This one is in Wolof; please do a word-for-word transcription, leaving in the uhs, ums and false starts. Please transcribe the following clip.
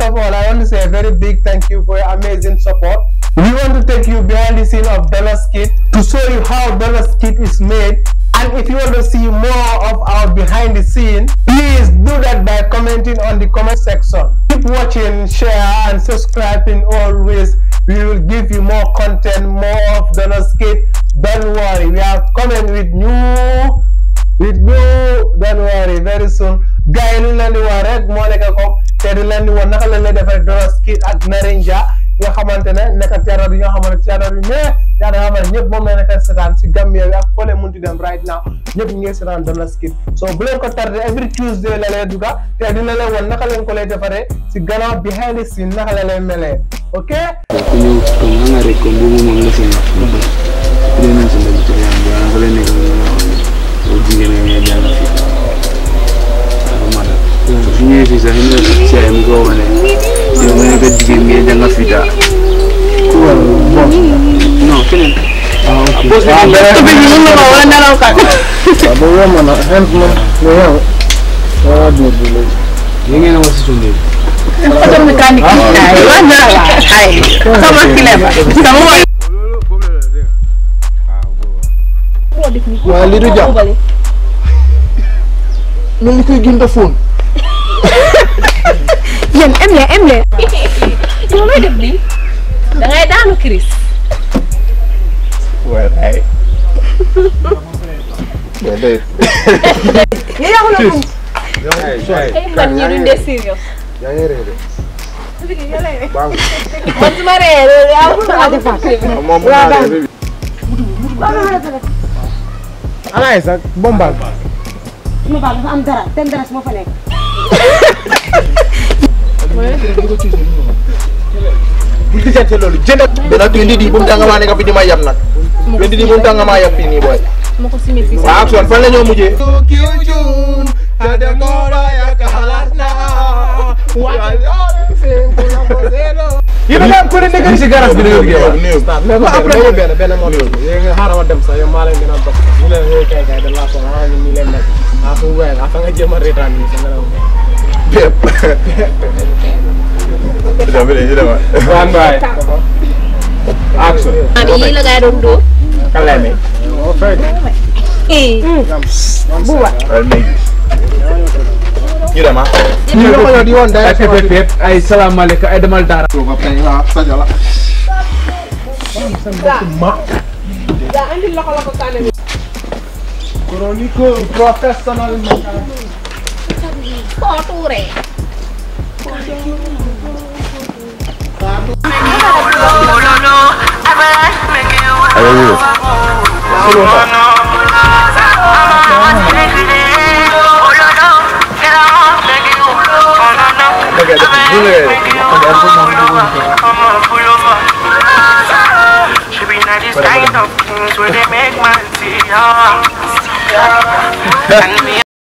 of all, I want to say a very big thank you for your amazing support. We want to take you behind the scene of Dollars Kit to show you how Dollars Kit is made. And if you want to see more of our behind the scene, please do that by commenting on the comment section. Keep watching, share, and subscribing always. We will give you more content, more of Dollars Kit. Don't worry, we are coming with new, with new. Don't worry, very soon. Guy, lu leen di wax rek moo nekk ko te di leen di wax naka la leen defar Dollars Kit ak Narinja nga xamante ne nekk théâtre yi nga xamante théâtre yu ne théâtre yoo xamante ñëpp moom la nekk seetaan si Gambia bi ak fole munti dem right now ñëpp ñu ngi seetaan Dollars Kit so bu leen ko tardé every Tuesday la lay duga te dina leen woon naka leen ko lay defaree si gannaaw behind the scene naka la lay melee ok ñu ko nga rek ko mbumu mo nga seen ñu ñu ci dem ci yam bu nga leen nekk ñu jigéen ñi jàng fi Ini bisa ini saya miko mana? Yang mana ke jigéen ñi jàng fi da. Non, keneen. Ah, ok. Ah, tapi ñu ngi ma wala nelaw ka. Ba wo mana hands mo mo yow. Ah, do do. Ñu ngi na wasi sunde. Auto mécanique ay wa na wa. Ay. Sama kileba. Sama wa. Wa li du japp. Ñu ngi koy gënda phone. Yan emle emle yow looy def lii da ngay daanu Chris well ay well ya ya wala ko ay man ñi duñ dé serious ya ngi rédé man suma rédé ya ko na def mom mo na dé ala isa bombal ma ba dafa am dara ten dara sama fa nekk bu di jante lolu jënd dana tuy lidi bu tanga ma ne nga fi di ma yam nak wendi di bu tanga ma yam fi ni boy mako simi fi wa action fan la ñoo mujjé yéen a ko ne nekk ci garage bi la liggéey wa mais ko après ben ben mo yéen nga xara wa dem sa yow ma leen gëna dox ñu leen yoy kay kay da la so ha ñu leen nak a fu wé a fa nga jëma retan ni sa ngalaw bép da bele jëna wa wan bay action ami la gaay doon do kalame o fay eh buwa al meji ñu dama ñu ko yo di won day pep ay salam alaykum ay demal dara ko ba tay wa sa jala ma da andi loxo loxo kané chronico professional ko touré Should be not this kind of things where they make man see.